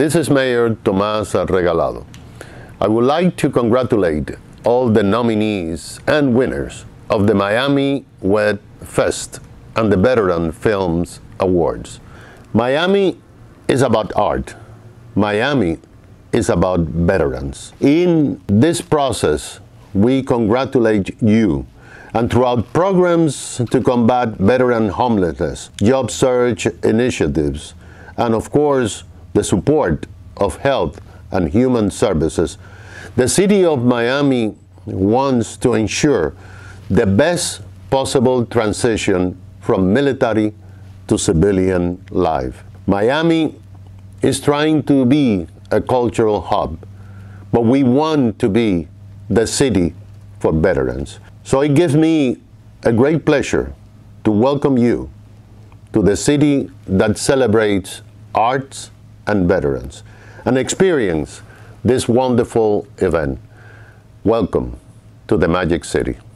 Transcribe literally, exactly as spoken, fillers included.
This is Mayor Tomás Regalado. I would like to congratulate all the nominees and winners of the Miami Wet Fest and the Veteran Films Awards. Miami is about art. Miami is about veterans. In this process, we congratulate you, and throughout programs to combat veteran homelessness, job search initiatives, and of course, the support of health and human services, the City of Miami wants to ensure the best possible transition from military to civilian life. Miami is trying to be a cultural hub, but we want to be the city for veterans. So it gives me a great pleasure to welcome you to the city that celebrates arts and veterans and experience this wonderful event. Welcome to the Magic City.